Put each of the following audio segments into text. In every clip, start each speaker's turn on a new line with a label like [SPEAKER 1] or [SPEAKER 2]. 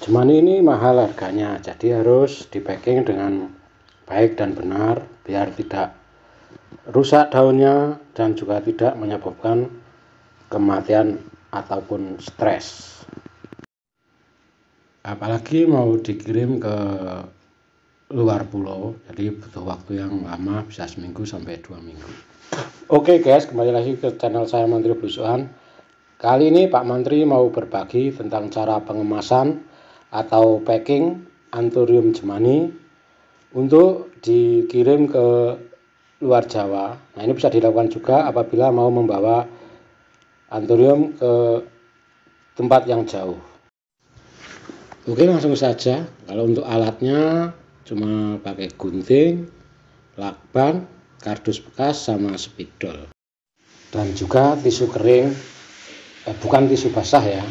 [SPEAKER 1] Jemani ini mahal harganya, jadi harus di packing dengan baik dan benar biar tidak rusak daunnya dan juga tidak menyebabkan kematian ataupun stres. Apalagi mau dikirim ke luar pulau, jadi butuh waktu yang lama, bisa seminggu sampai 2 minggu. Oke guys, kembali lagi ke channel saya Mantri Belusukan. Kali ini Pak Mantri mau berbagi tentang cara pengemasan atau packing Anthurium jemani untuk dikirim ke luar Jawa. Nah, ini bisa dilakukan juga apabila mau membawa Anthurium ke tempat yang jauh. Oke, langsung saja. Kalau untuk alatnya cuma pakai gunting, lakban, kardus bekas sama spidol. Dan juga tisu kering, bukan tisu basah ya.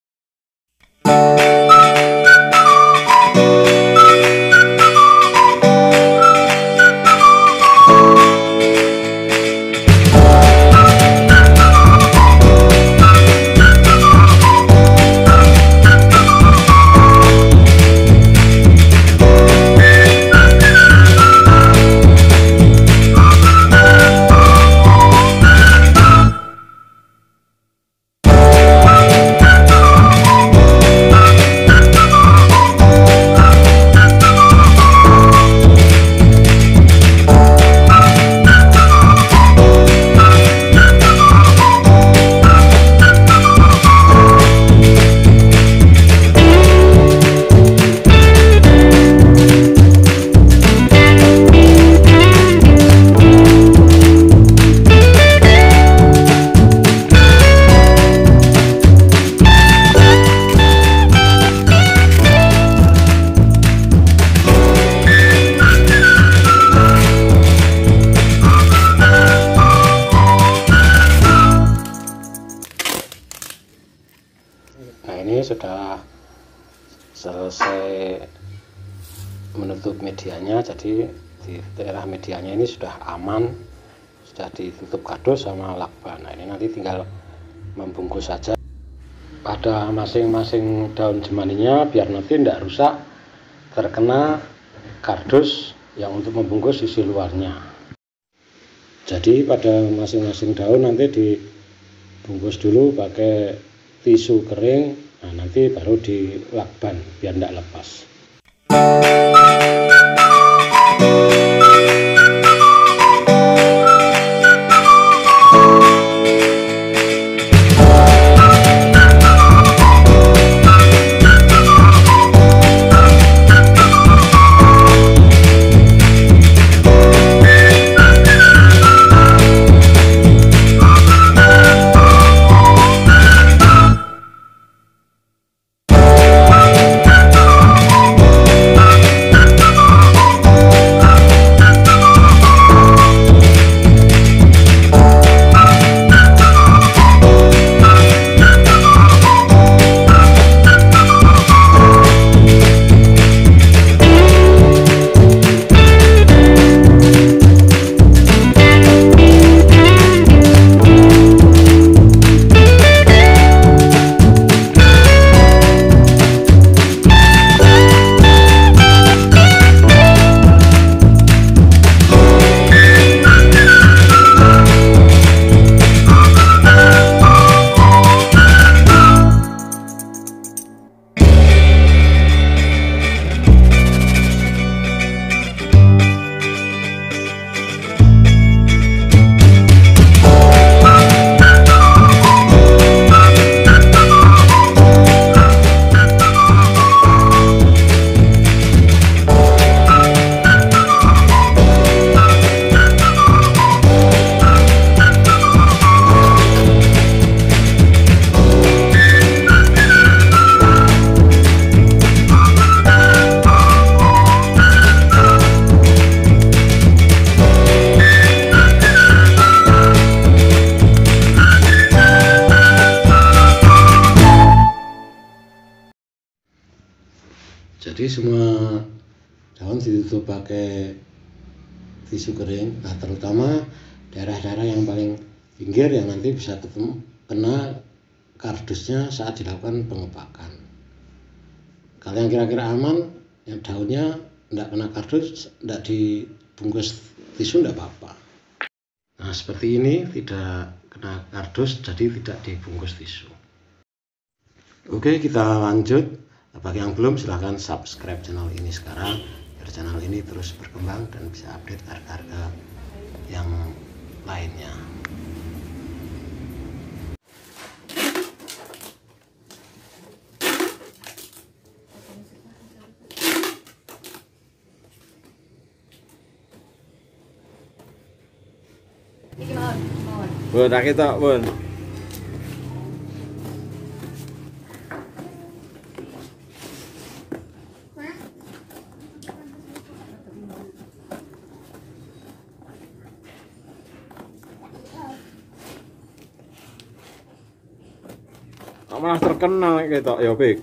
[SPEAKER 1] Nah, ini sudah selesai menutup medianya, jadi di daerah medianya ini sudah aman, sudah ditutup kardus sama lakban. Nah, ini nanti tinggal membungkus saja pada masing-masing daun jemaninya biar nanti tidak rusak terkena kardus yang untuk membungkus sisi luarnya. Jadi pada masing-masing daun nanti dibungkus dulu pakai tisu kering, nah nanti baru dilakban biar tidak lepas. Jadi semua daun ditutup pakai tisu kering, nah terutama daerah-daerah yang paling pinggir yang nanti bisa kena kardusnya saat dilakukan pengepakan. Kalau yang kira-kira aman, yang daunnya tidak kena kardus, tidak dibungkus tisu, tidak apa-apa. Nah seperti ini, tidak kena kardus, jadi tidak dibungkus tisu. Oke, kita lanjut. Bagi yang belum, silahkan subscribe channel ini sekarang, biar channel ini terus berkembang dan bisa update harga-harga yang lainnya.
[SPEAKER 2] Bun, tak kita, Bun. Malah terkenal gitu ya, Pik.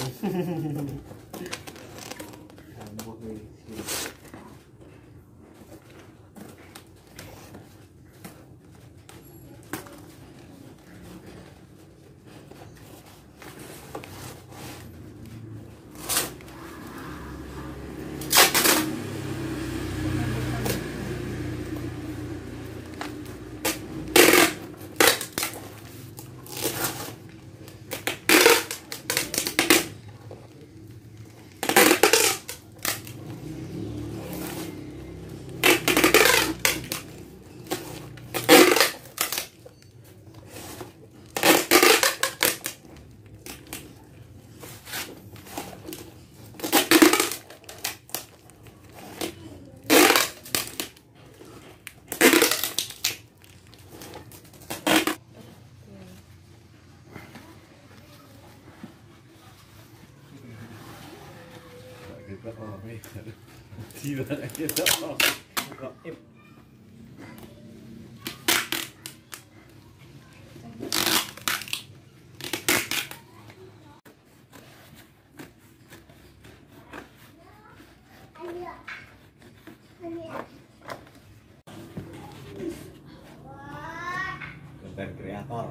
[SPEAKER 2] Konten kreator.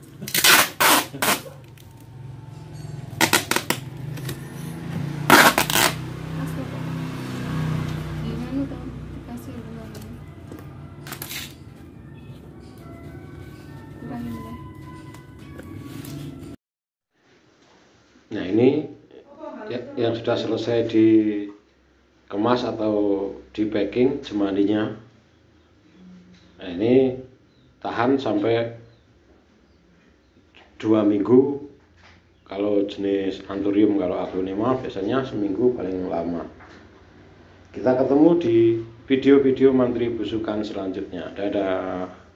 [SPEAKER 1] Nah ini yang sudah selesai dikemas atau di packing jemandinya. Nah ini tahan sampai 2 minggu. Kalau jenis anthurium, kalau aglonema biasanya seminggu paling lama. Kita ketemu di video-video mantri busukan selanjutnya. Dadah.